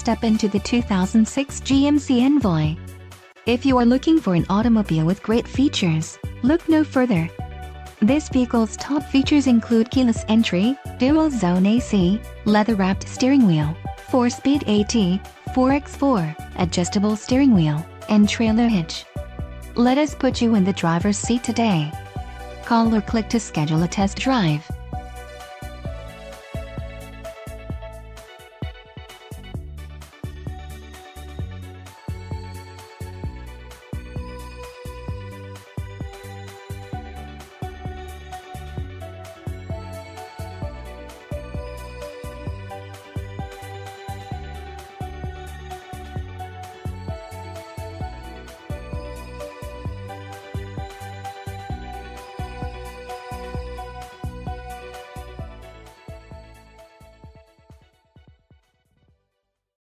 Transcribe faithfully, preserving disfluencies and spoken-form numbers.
step into the two thousand six G M C Envoy. If you are looking for an automobile with great features, look no further. This vehicle's top features include keyless entry, dual-zone A C, leather-wrapped steering wheel, four-speed A T, four by four, adjustable steering wheel, and trailer hitch. Let us put you in the driver's seat today. Call or click to schedule a test drive.